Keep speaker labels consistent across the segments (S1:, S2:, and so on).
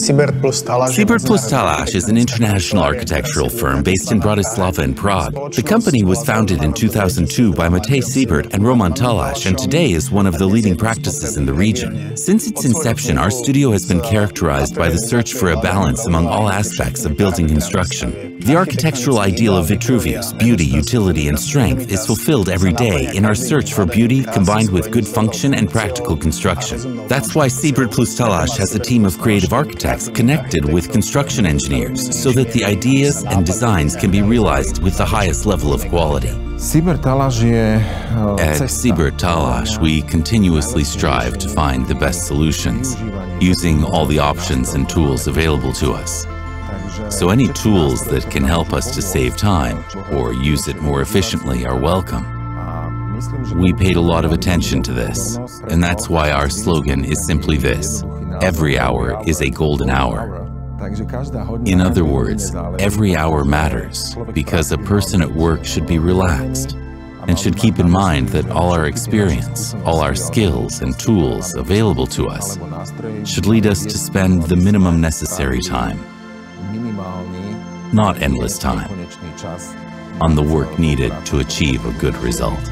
S1: SIEBERT
S2: Talāš is an international architectural firm based in Bratislava and Prague. The company was founded in 2002 by Matej Siebert and Roman Talāš, and today is one of the leading practices in the region. Since its inception, our studio has been characterized by the search for a balance among all aspects of building construction. The architectural ideal of Vitruvius, beauty, utility, and strength, is fulfilled every day in our search for beauty combined with good function and practical construction. That's why SIEBERT Talāš has a team of creative architects connected with construction engineers so that the ideas and designs can be realized with the highest level of quality. At SIEBERT Talāš, we continuously strive to find the best solutions, using all the options and tools available to us. So any tools that can help us to save time or use it more efficiently are welcome. We paid a lot of attention to this, and that's why our slogan is simply this: every hour is a golden hour. In other words, every hour matters, because a person at work should be relaxed and should keep in mind that all our experience, all our skills and tools available to us should lead us to spend the minimum necessary time, not endless time, on the work needed to achieve a good result.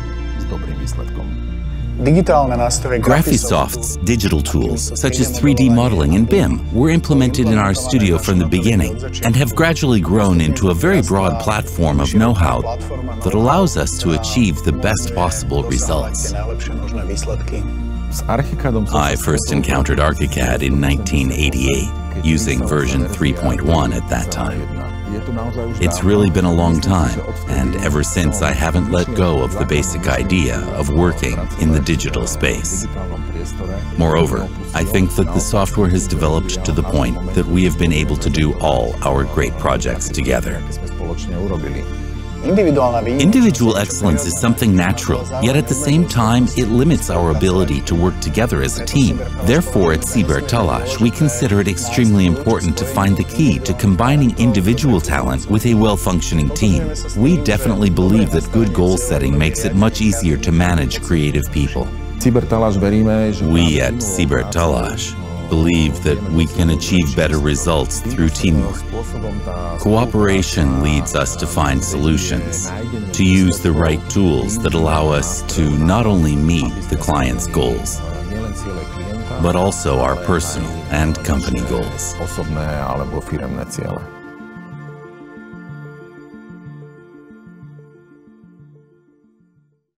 S2: Graphisoft's digital tools, such as 3D modeling and BIM, were implemented in our studio from the beginning and have gradually grown into a very broad platform of know-how that allows us to achieve the best possible results. I first encountered Archicad in 1988, using version 3.1 at that time. It's really been a long time, and ever since I haven't let go of the basic idea of working in the digital space. Moreover, I think that the software has developed to the point that we have been able to do all our great projects together. Individual excellence is something natural, yet at the same time, it limits our ability to work together as a team. Therefore, at SIEBERT Talāš, we consider it extremely important to find the key to combining individual talent with a well-functioning team. We definitely believe that good goal setting makes it much easier to manage creative people. We at SIEBERT Talāš believe that we can achieve better results through teamwork. Cooperation leads us to find solutions, to use the right tools that allow us to not only meet the client's goals, but also our personal and company goals.